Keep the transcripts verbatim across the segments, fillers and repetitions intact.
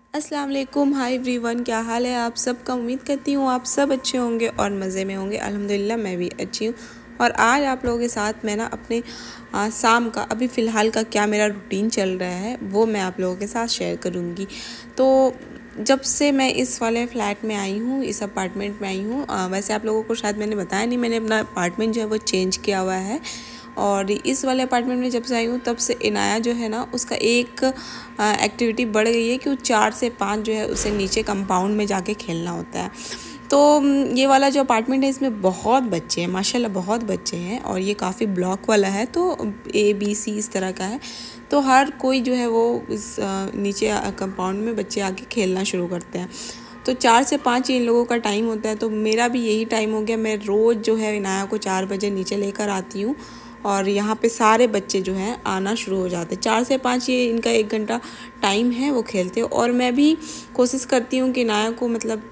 अस्सलाम वालेकुम, hi everyone, क्या हाल है आप सबका। उम्मीद करती हूँ आप सब अच्छे होंगे और मज़े में होंगे। अल्हम्दुलिल्लाह मैं भी अच्छी हूँ। और आज आप लोगों के साथ मैं ना अपने आ, शाम का अभी फ़िलहाल का क्या मेरा रूटीन चल रहा है वो मैं आप लोगों के साथ शेयर करूँगी। तो जब से मैं इस वाले फ्लैट में आई हूँ, इस अपार्टमेंट में आई हूँ, वैसे आप लोगों को शायद मैंने बताया नहीं, मैंने अपना अपार्टमेंट जो है वो चेंज किया हुआ है। और इस वाले अपार्टमेंट में जब से आई हूँ तब से इनाया जो है ना उसका एक एक्टिविटी बढ़ गई है कि वो चार से पाँच जो है उसे नीचे कंपाउंड में जाके खेलना होता है। तो ये वाला जो अपार्टमेंट है इसमें बहुत बच्चे हैं, माशाल्लाह बहुत बच्चे हैं। और ये काफ़ी ब्लॉक वाला है, तो ए बी सी इस तरह का है। तो हर कोई जो है वो इस नीचे कंपाउंड में बच्चे आके खेलना शुरू करते हैं। तो चार से पाँच इन लोगों का टाइम होता है। तो मेरा भी यही टाइम हो गया। मैं रोज़ जो है इनाया को चार बजे नीचे लेकर आती हूँ और यहाँ पे सारे बच्चे जो हैं आना शुरू हो जाते हैं। चार से पाँच ये इनका एक घंटा टाइम है, वो खेलते हैं। और मैं भी कोशिश करती हूँ कि इनाया को मतलब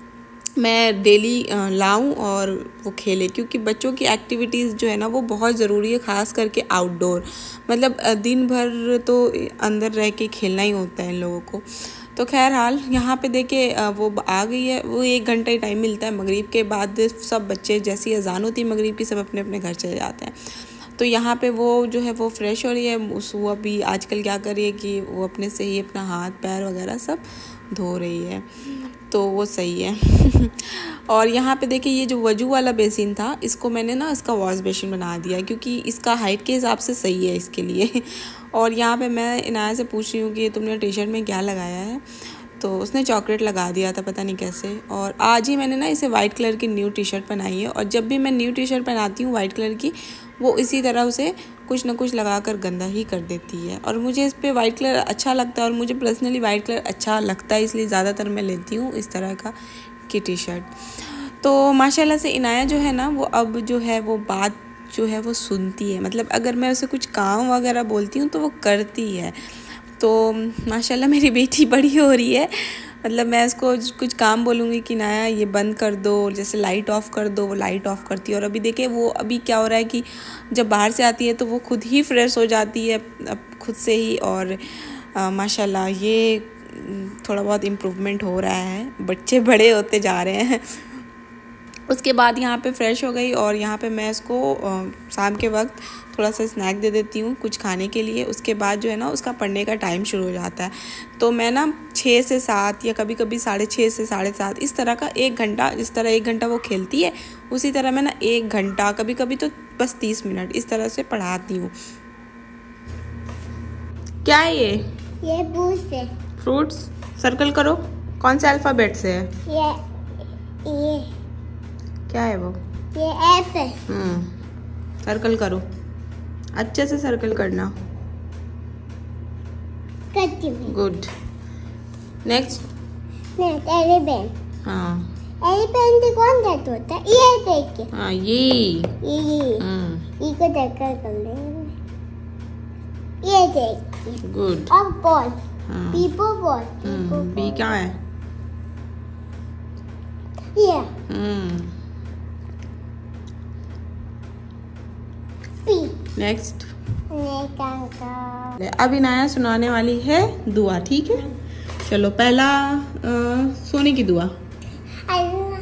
मैं डेली लाऊं और वो खेले, क्योंकि बच्चों की एक्टिविटीज़ जो है ना वो बहुत ज़रूरी है, ख़ास करके आउटडोर। मतलब दिन भर तो अंदर रह के खेलना ही होता है इन लोगों को। तो खैर हाल यहाँ पे देखिए वो आ गई है। वो एक घंटा ही टाइम मिलता है, मगरिब के बाद सब बच्चे जैसी अजान होती है मगरिब की सब अपने अपने घर चले जाते हैं। तो यहाँ पे वो जो है वो फ्रेश हो रही है। उस वो अभी आजकल क्या कर रही है कि वो अपने से ही अपना हाथ पैर वगैरह सब धो रही है, तो वो सही है। और यहाँ पे देखिए ये जो वजू वाला बेसिन था इसको मैंने ना इसका वॉश बेसिन बना दिया, क्योंकि इसका हाइट के हिसाब से सही है इसके लिए। और यहाँ पे मैं इनाया से पूछ रही हूँ कि तुमने टी शर्ट में क्या लगाया है, तो उसने चॉकलेट लगा दिया था पता नहीं कैसे। और आज ही मैंने ना इसे वाइट कलर की न्यू टी शर्ट पहनाई है। और जब भी मैं न्यू टी शर्ट पहनाती हूँ वाइट कलर की, वो इसी तरह उसे कुछ ना कुछ लगा कर गंदा ही कर देती है। और मुझे इस पर वाइट कलर अच्छा लगता है और मुझे पर्सनली वाइट कलर अच्छा लगता है, इसलिए ज़्यादातर मैं लेती हूँ इस तरह का की टी शर्ट। तो माशाल्लाह से इनाया जो है ना वो अब जो है वो बात जो है वो सुनती है। मतलब अगर मैं उसे कुछ काम वगैरह बोलती हूँ तो वो करती है। तो माशाल्लाह मेरी बेटी बड़ी हो रही है। मतलब मैं इसको कुछ काम बोलूँगी कि नाया ये बंद कर दो, जैसे लाइट ऑफ़ कर दो, वो लाइट ऑफ़ करती है। और अभी देखिए वो अभी क्या हो रहा है कि जब बाहर से आती है तो वो खुद ही फ्रेश हो जाती है अब खुद से ही। और आ, माशाल्लाह ये थोड़ा बहुत इम्प्रूवमेंट हो रहा है, बच्चे बड़े होते जा रहे हैं। उसके बाद यहाँ पे फ्रेश हो गई और यहाँ पे मैं इसको शाम के वक्त थोड़ा सा स्नैक दे देती हूँ कुछ खाने के लिए। उसके बाद जो है ना उसका पढ़ने का टाइम शुरू हो जाता है। तो मैं ना छः से सात या कभी कभी साढ़े छः से साढ़े सात इस तरह का एक घंटा, जिस तरह एक घंटा वो खेलती है उसी तरह मैं ना एक घंटा, कभी कभी तो बस तीस मिनट इस तरह से पढ़ाती हूँ। क्या है ये? ये बूस्ट है। फ्रूट्स सर्कल करो, कौन से अल्फ़ाबेट से है? ये ये क्या है वो? ये एफ है। हम्म सर्कल करो, अच्छे से सर्कल करना। करती हूँ। गुड। Next next elephant. हाँ एलिफेंट कौन कहते होता है? ये देखिए। हाँ ये ये ये हम्म ये को सर्कल कर ले। ये देखिए। गुड। अब बॉल। हाँ पीपो बॉल। हम्म बी क्या है? ये हम्म पी। नेक्स्ट नेक्स्ट अब इनाया सुनाने वाली है दुआ, ठीक है? चलो पहला आ, सोने की दुआ। अल्लाह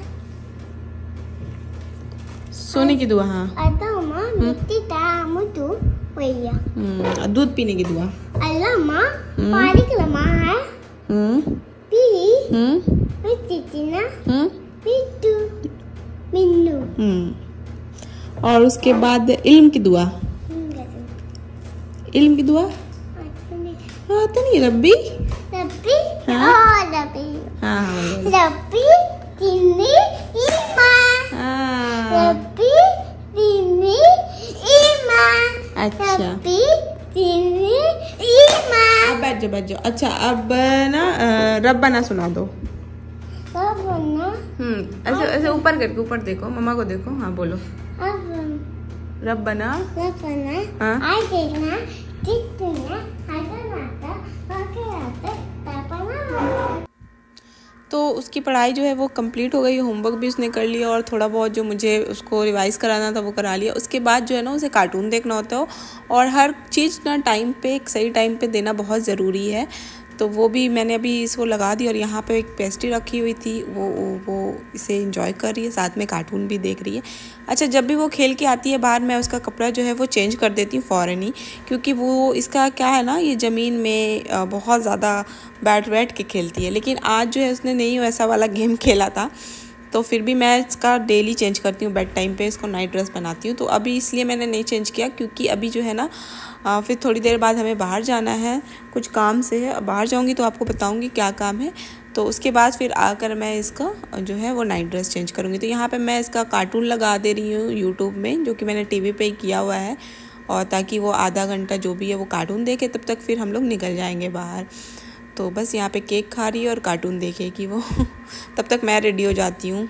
सोने की दुआ। हाँ अल्लाह माँ मिट्टी ता मुतु वैया। हम्म दूध पीने की दुआ। अल्लाह माँ पानी का लम्हा है। हम्म पी हम्म मिट्टी ना हम्म मिट्टू मिन्नू। हम्म और उसके बाद इल्म की दुआ। इल्म की दुआ हाँ तो नहीं रब्बी। रब्बी हाँ? रब्बी हाँ हाँ रब्बी तिन्नी ईमा। हाँ रब्बी तिन्नी ईमा। अच्छा रब्बी तिन्नी ईमा। अब बैठ जाओ बैठ जाओ। अच्छा अब ना रब्बाना सुना दो। अब ना हम्म ऐसे ऐसे ऊपर करके ऊपर देखो, मम्मा को देखो। हाँ बोलो अब रब्बाना। रब्बाना हाँ आ देखना कितना आता नाता आके आता पापा। तो उसकी पढ़ाई जो है वो कंप्लीट हो गई, होमवर्क भी उसने कर लिया और थोड़ा बहुत जो मुझे उसको रिवाइज़ कराना था वो करा लिया। उसके बाद जो है ना उसे कार्टून देखना होता है और हर चीज़ ना टाइम पे, एक सही टाइम पे देना बहुत ज़रूरी है। तो वो भी मैंने अभी इसको लगा दी। और यहाँ पे एक पेस्ट्री रखी हुई थी, वो वो इसे एंजॉय कर रही है, साथ में कार्टून भी देख रही है। अच्छा, जब भी वो खेल के आती है बाहर, मैं उसका कपड़ा जो है वो चेंज कर देती हूँ फ़ौरन ही, क्योंकि वो इसका क्या है ना, ये ज़मीन में बहुत ज़्यादा बैठ बैठ के खेलती है। लेकिन आज जो है उसने नहीं वैसा वाला गेम खेला था, तो फिर भी मैं इसका डेली चेंज करती हूँ बेड टाइम पे, इसको नाइट ड्रेस बनाती हूँ। तो अभी इसलिए मैंने नहीं चेंज किया, क्योंकि अभी जो है ना आ, फिर थोड़ी देर बाद हमें बाहर जाना है, कुछ काम से है। बाहर जाऊँगी तो आपको बताऊँगी क्या काम है। तो उसके बाद फिर आकर मैं इसका जो है वो नाइट ड्रेस चेंज करूँगी। तो यहाँ पे मैं इसका कार्टून लगा दे रही हूँ यूट्यूब में, जो कि मैंने टीवी पे ही किया हुआ है, और ताकि वो आधा घंटा जो भी है वो कार्टून देखे, तब तक फिर हम लोग निकल जाएंगे बाहर। तो बस यहाँ पे केक खा रही है और कार्टून देखेगी वो तब तक मैं रेडी हो जाती हूँ।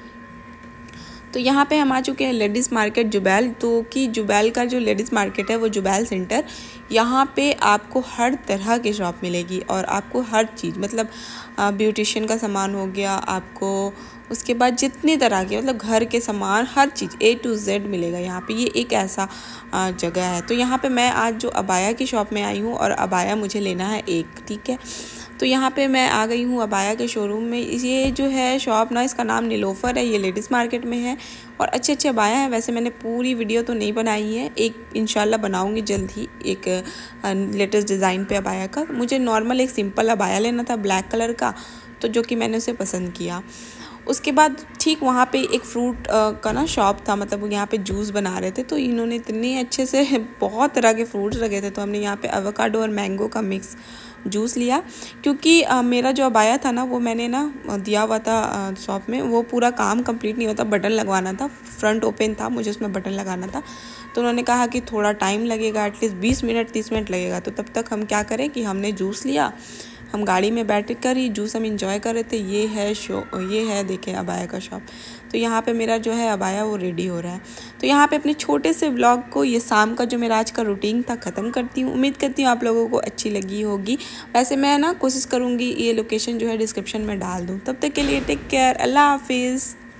तो यहाँ पे हम आ चुके हैं लेडीज़ मार्केट जुबैल। तो कि जुबैल का जो लेडीज़ मार्केट है वो जुबैल सेंटर, यहाँ पे आपको हर तरह की शॉप मिलेगी, और आपको हर चीज़, मतलब ब्यूटिशियन का सामान हो गया आपको, उसके बाद जितनी तरह के मतलब घर के सामान, हर चीज़ ए टू जेड मिलेगा यहाँ पे। ये एक ऐसा जगह है। तो यहाँ पे मैं आज जो अबाया की शॉप में आई हूँ, और अबाया मुझे लेना है एक, ठीक है। तो यहाँ पे मैं आ गई हूँ अबाया के शोरूम में। ये जो है शॉप ना, इसका नाम नीलोफर है, ये लेडीज़ मार्केट में है, और अच्छे अच्छे अबाया हैं। वैसे मैंने पूरी वीडियो तो नहीं बनाई है, एक इंशाल्लाह बनाऊँगी जल्द ही, एक लेटेस्ट डिज़ाइन पे अबाया का। मुझे नॉर्मल एक सिंपल अबाया लेना था ब्लैक कलर का, तो जो कि मैंने उसे पसंद किया। उसके बाद ठीक वहाँ पे एक फ्रूट का ना शॉप था, मतलब यहाँ पे जूस बना रहे थे। तो इन्होंने इतने अच्छे से बहुत तरह के फ्रूट्स रखे थे, तो हमने यहाँ पे एवोकाडो और मैंगो का मिक्स जूस लिया, क्योंकि आ, मेरा जो अबाया था ना, वो मैंने ना दिया हुआ था शॉप में, वो पूरा काम कंप्लीट नहीं होता, बटन लगवाना था, फ्रंट ओपन था, मुझे उसमें बटन लगाना था। तो उन्होंने कहा कि थोड़ा टाइम लगेगा, एटलीस्ट बीस मिनट तीस मिनट लगेगा। तो तब तक हम क्या करें कि हमने जूस लिया, हम गाड़ी में बैठ कर ही जूस हम इंजॉय कर रहे थे। ये है शो ये है देखें अबाया का शॉप। तो यहाँ पे मेरा जो है अबाया वो रेडी हो रहा है। तो यहाँ पे अपने छोटे से व्लॉग को, ये शाम का जो मेरा आज का रूटीन था, ख़त्म करती हूँ। उम्मीद करती हूँ आप लोगों को अच्छी लगी होगी। वैसे मैं ना कोशिश करूँगी ये लोकेशन जो है डिस्क्रिप्शन में डाल दूँ। तब तक के लिए टेक केयर, अल्लाह हाफिज़।